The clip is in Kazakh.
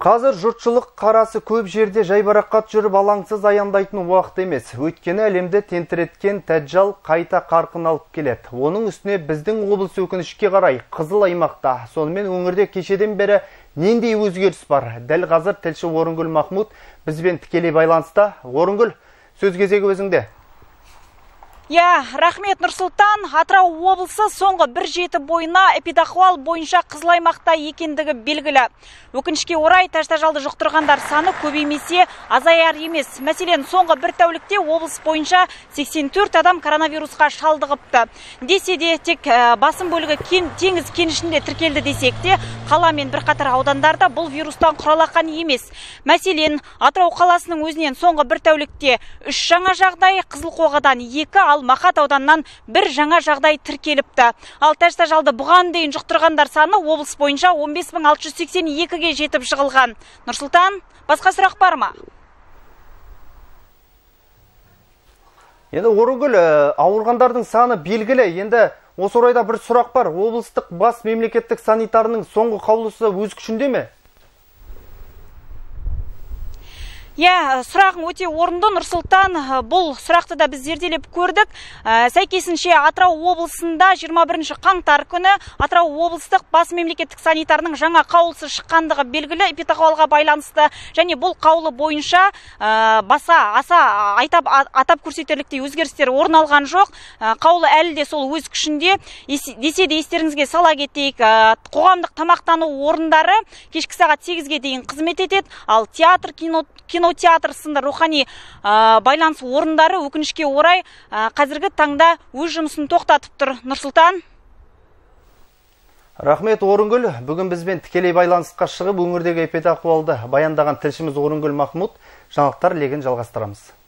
Қазір жұртшылық қарасы көп жерде жайбарақат жүріп алаңсыз аяндайтын уақыт емес. Өйткені әлемді тентіреткен тәжжал қайта қарқын алып келеді. Оның үстіне біздің облыс өкінішке қарай қызыл аймақта. Сонымен өңірде кешеден бері нендей өзгеріс бар? Дәл қазір тілші Орынгүл Махмут бізбен тікелей байланыста. Орынгүл, сөз кезегі өзіңде. Рахмет, Нұрсұлтан. Атырау облысы соңғы бір жеті бойына эпидахуал бойынша қызыл аймақта екендігі белгілі. Өкінішке орай тәж-тәжалды жұқтырғандар саны көбеймесе азаяр емес. Мәселен, соңғы бір тәулікте облыс бойынша 84 адам коронавирусқа шалдығыпты. Десе де тек басым бөлігі теңіз кенішінде тіркелді десек те, қала мен бірқатар аудандарда бұл вирустан құралақан емес. Мәселен, Атырау қаласының өзінен соңғы бір тәулікте 3 жаңа жағдай, Қызылқоғадан 2, ал Мақат ауданнан бір жаңа жағдай тіркеліпті. Ал тәж-тәжалды бұған дейін жұқтырғандар саны облыс бойынша 15682-ге жетіп жығылған. Нұрсұлтан, басқа сұрақ бар ма? Енді Орынгүл, ауырғандардың саны белгілі. Енді осы орайда бір сұрақ бар. Облыстық бас мемлекеттік санитарының соңғы қаулысы өз күшінде ме? Сұрағың өте орынды, Нұрсұлтан. Бұл сұрақты да біз зерделеп көрдік. Сәйкесінше Атырау облысында 21 қаңтар күні Атырау облыстық бас мемлекеттік санитарының жаңа қаулысы шыққандығы белгілі, эпидахуалға байланысты. Және бұл қаулы бойынша атап көрсетерліктей өзгерістер орын алған жоқ. Қаулы әлі де сол өз күшінде. Десе де естеріңізге сала кетейік, қоғамдық тамақтану орындары кешкі сағат 8-ге дейін қызмет етеді, ал театр, кинотеатр сынды рухани байланыс орындары өкінішке орай қазіргі таңда өз жұмысын тоқтатып тұр. Нұрсұлтан. Рахмет, Орынгүл. Бүгін бізбен тікелей байланысқа шығып, өңірдегі эпидахуалды баяндаған тілшіміз Орынгүл Махмут. Жаңалықтар легін жалғастырамыз.